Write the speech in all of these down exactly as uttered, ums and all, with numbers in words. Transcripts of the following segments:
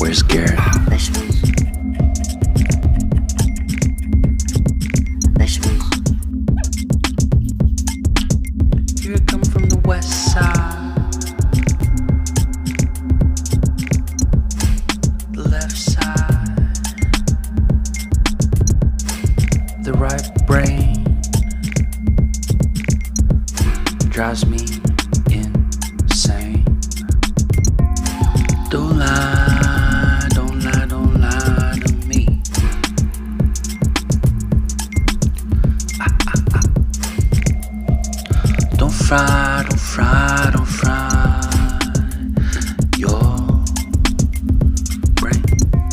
Where's Garrett? Vegetables. Vegetables. Here I come from the west side, the left side, the right brain drives me insane. Don't lie, don't lie, don't lie to me. Ah, ah, ah. Don't fry, don't fry, don't fry your brain.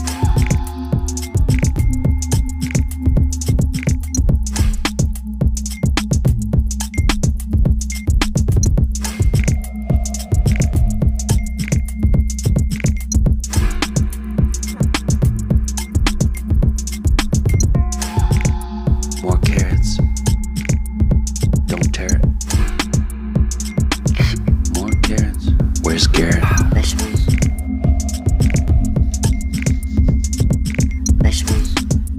More carrots. Don't tear it. More carrots. Where's Garrett? Vegetables. Vegetables.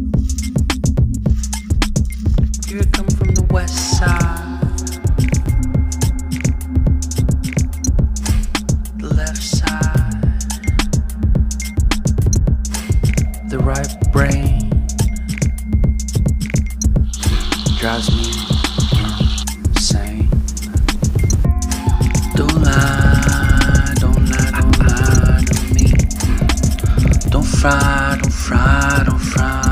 Here I come from the west side, the left side, the right brain drives me insane. Don't lie, don't lie, don't lie to me. Don't fry, don't fry, don't fry